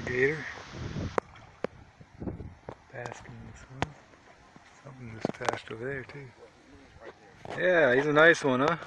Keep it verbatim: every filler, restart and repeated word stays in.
alligator. Basking in the sun. Something just passed over there too. Yeah, he's a nice one, huh?